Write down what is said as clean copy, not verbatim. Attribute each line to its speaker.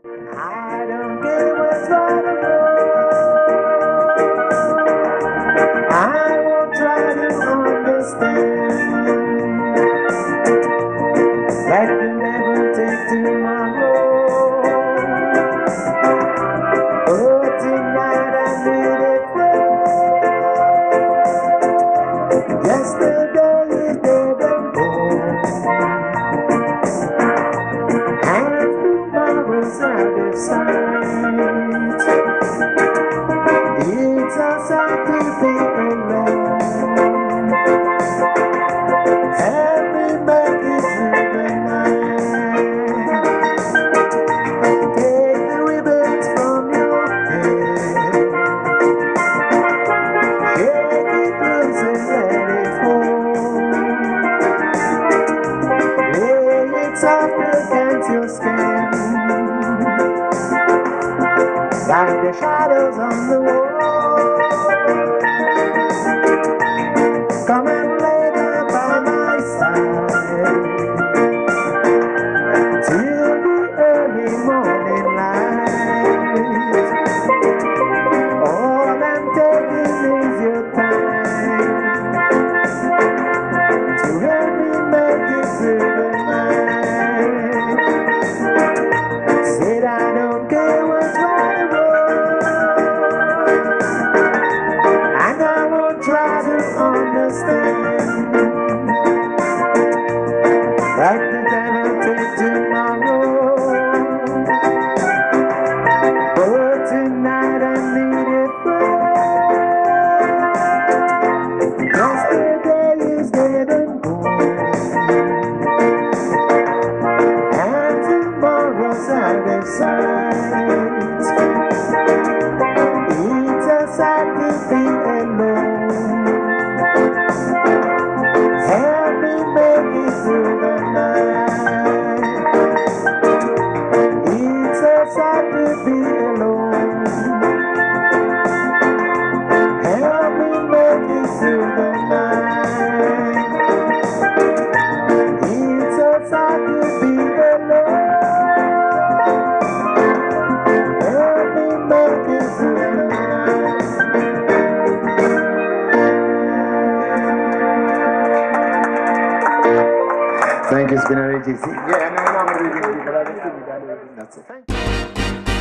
Speaker 1: I don't care what's right or wrong. I won't try to understand. That can never take tomorrow. Oh, tonight I need it fresh. Yesterday is dead and gone, and tomorrow's out of sight. It's a sight to be alone. Help me make it through the night. Take the ribbons from your hair. Shake it loose and let it fall. Lay it soft against your skin, like the shadows on the wall. Come and lay down by my side till the early morning light. All I'm taking is your time to help me make it through the night. Said I don't care what's right or wrong, and I won't try to understand. Like the devil take tomorrow, but tonight I need it fresh. Yesterday is dead and gone, and tomorrow's out of sight. It's a sight to be alone. Help me make it through the night. It's a sight to be alone. Help me make it through the night. It's a sight to be alone. Help me make it through the night. Thank you, Spinner AGC. Yeah, no, I'm not reading, but I just think that's it. Thank you.